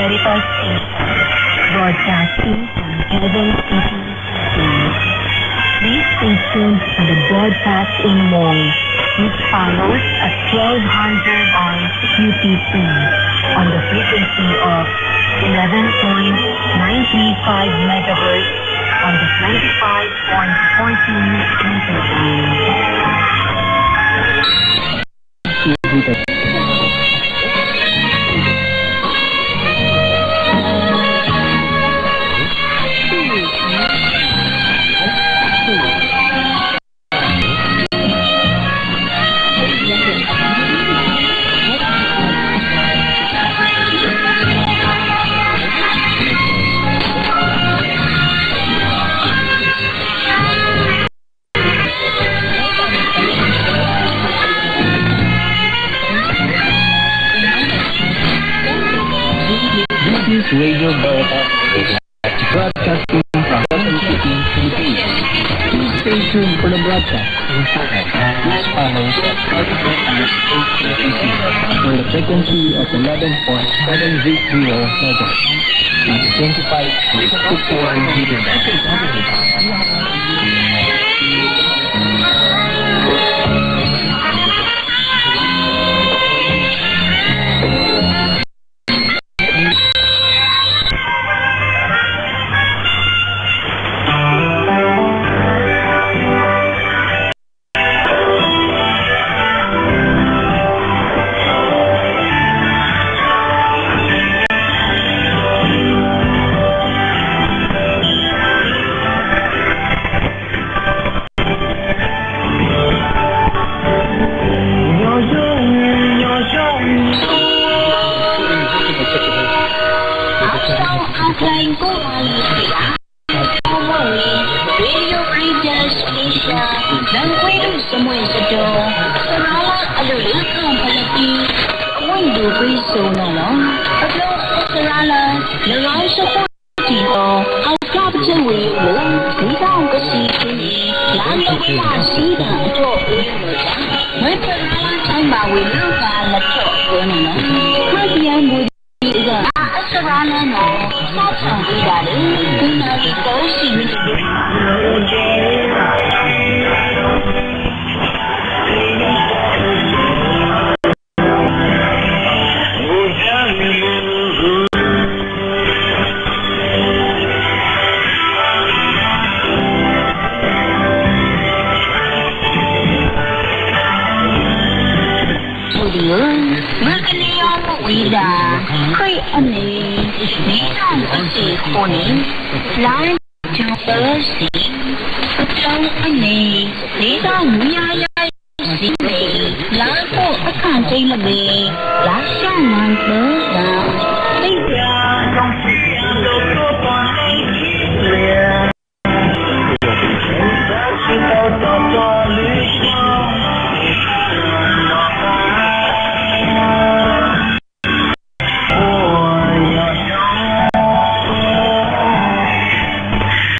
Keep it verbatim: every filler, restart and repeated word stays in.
Veritas Station, broadcasting from Capital City, Philippines. Please stay tuned for the broadcasting mode, which follows at twelve hundred hours U T C on the frequency of eleven point nine three five megahertz on the twenty-five point four two meter band. Radio Veritas broadcasting from Capital City, Philippines. Please stay tuned for the broadcast. Please follow at for the frequency of eleven point seven zero megahertz and twenty-five point two four meter band. Hãy subscribe cho kênh Ghiền Mì Gõ để không bỏ lỡ những video hấp dẫn.